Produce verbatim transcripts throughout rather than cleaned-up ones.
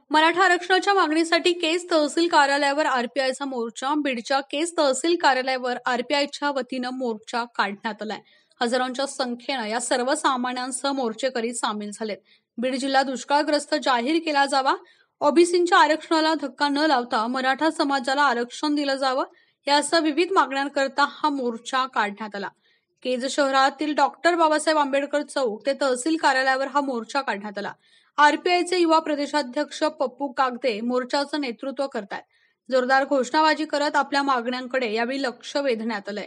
मराठा आरक्षणाच्या मागणीसाठी केज तहसील कार्यालयावर आरपीआयचा मोर्चा. बीडच्या केज तहसील कार्यालयावर आरपीआयच्या वतीनं मोर्चा काढण्यात आलाय. हजारोंच्या संख्येनं या सर्वसामान्यांसह मोर्चेकरी सामील झालेत. बीड जिल्हा दुष्काळग्रस्त जाहीर केला जावा, ओबीसींच्या आरक्षणाला धक्का न लावता मराठा समाजाला आरक्षण दिलं जावं, यासह विविध मागण्यांकरता हा मोर्चा काढण्यात आला. केज शहरातील डॉक्टर बाबासाहेब आंबेडकर चौक ते तहसील कार्यालयावर हा मोर्चा काढण्यात आला. आरपीआयचे युवा प्रदेशाध्यक्ष पप्पू कागदे मोर्चाचं नेतृत्व करतात. जोरदार घोषणाबाजी करत आपल्या मागण्यांकडे यावेळी लक्ष वेधण्यात आलंय.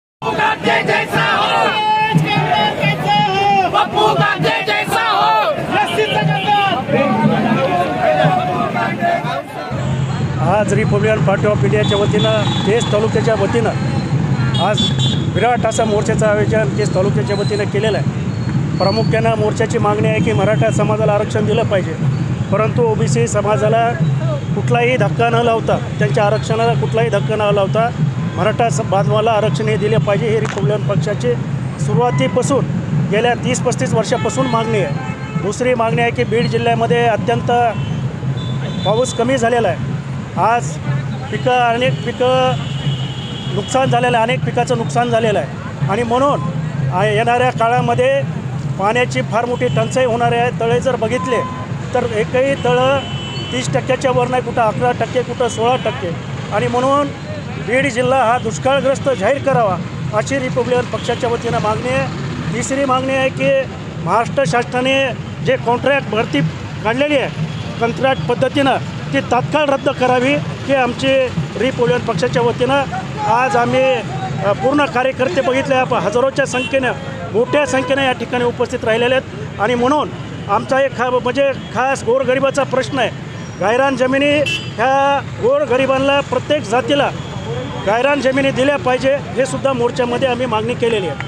आज रिपब्लिकन पार्टी ऑफ इंडियाच्या वतीनं केज तालुक्याच्या वतीनं आज विराट असा मोर्चाचं आयोजन केज तालुक्याच्या वतीनं केलेलं आहे. प्रामुख्यानं मोर्चाची मागणी आहे की मराठा समाजाला आरक्षण दिलं पाहिजे, परंतु ओबीसी समाजाला कुठलाही धक्का न लावता, त्यांच्या आरक्षणाला कुठलाही धक्का न लावता मराठा बांधवाला आरक्षण हे दिले पाहिजे. हे रिपब्लिकन पक्षाची सुरुवातीपासून गेल्या तीस पस्तीस वर्षापासून मागणी आहे. दुसरी मागणी आहे की बीड जिल्ह्यामध्ये अत्यंत पाऊस कमी झालेला आहे. आज पिकं अनेक पिकं नुकसान झालेलं आहे, अनेक पिकाचं नुकसान झालेलं आहे आणि म्हणून येणाऱ्या काळामध्ये पाण्याची फार मोठी टंचाई होणार आहे. तळे जर बघितले तर एकही तळं तीस टक्क्याच्या वर नाही, कुठं अकरा टक्के कुठं सोळा टक्के आणि म्हणून बीड जिल्हा हा दुष्काळग्रस्त जाहीर करावा अशी रिपब्लिकन पक्षाच्या वतीनं मागणी आहे. तिसरी मागणी आहे की महाराष्ट्र शासनाने जे कॉन्ट्रॅक्ट भरती काढलेली आहे कंत्राट पद्धतीनं ती तात्काळ रद्द करावी, की आमची रिपब्लिकन पक्षाच्या वतीनं आज आम्ही पूर्ण कार्यकर्ते बघितले, हजारोच्या संख्येनं मोठ्या संख्येनं या ठिकाणी उपस्थित राहिलेले आहेत आणि म्हणून आमचा एक खा म्हणजे खास गोरगरिबाचा प्रश्न आहे. गायरान जमिनी ह्या गोरगरिबांना प्रत्येक जातीला गायरान जमिनी दिल्या पाहिजे, हे सुद्धा मोर्चामध्ये आम्ही मागणी केलेली आहे.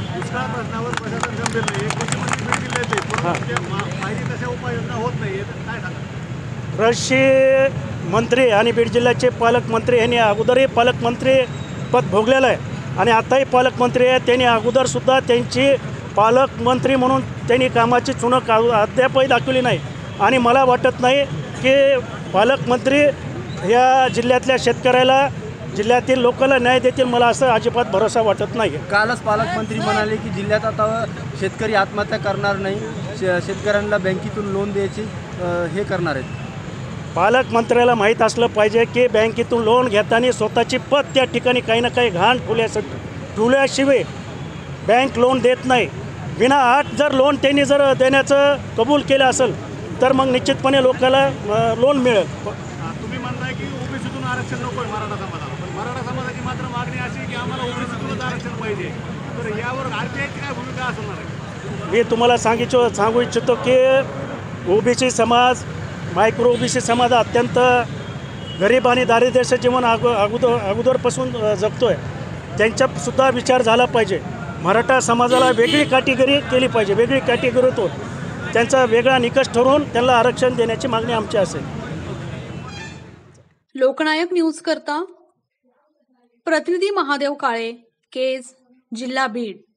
रशी मंत्री आणि बीड जिल्ह्याचे पालकमंत्री यांनी अगोदरही पालकमंत्री पद भोगलेलं आहे आणि आताही पालकमंत्री आहे. त्यांनी अगोदरसुद्धा त्यांची पालकमंत्री म्हणून त्यांनी कामाची चुणक अद्यापही दाखवली नाही आणि मला वाटत नाही की पालकमंत्री या जिल्ह्यातल्या शेतकऱ्याला, जिल्ह्यातील लोकांना न्याय देतील. मला असं अजिबात भरोसा वाटत नाही. कालच पालकमंत्री म्हणाले की जिल्ह्यात आता शेतकरी आत्महत्या करणार नाही, शेतकऱ्यांना बँकेतून लोन द्यायची हे करणार आहेत. पालकमंत्र्याला माहीत असलं पाहिजे की बँकेतून लोन घेताना स्वतःची पत त्या ठिकाणी काही ना काही घाण ठेवल्यासाठी ठेवल्याशिवाय बँक लोन देत नाही. विना आठ जर लोन त्यांनी जर देण्याचं कबूल केलं असेल तर मग निश्चितपणे लोकांना लोन मिळेल. तुम्ही म्हणताय की ओबीसीतून आरक्षण नको आहे मराठा समाजाला, पण मराठा समाजाची मात्र मागणी अशी की आम्हाला ओबीसीतूनच आरक्षण पाहिजे, तर यावर आरपीआयची काय भूमिका असणार आहे? मी तुम्हाला सांगितलं सांगू इच्छितो की ओबीसी समाज, मायक्रो ओबीसी समाज अत्यंत गरीब आणि दारिद्र्याचं जीवन अगो अगोदर अगोदरपासून जगतो आहे. त्यांच्यासुद्धा विचार झाला पाहिजे. मराठा समाजाला वेगळी कॅटेगरी केली पाहिजे, वेगळी कॅटेगरीतून त्यांचा वेगळा निकष ठरवून त्यांना आरक्षण देण्याची मागणी आमची असेल. लोकनायक न्यूज करता प्रतिनिधी महादेव काळे, केज, जिल्हा बीड.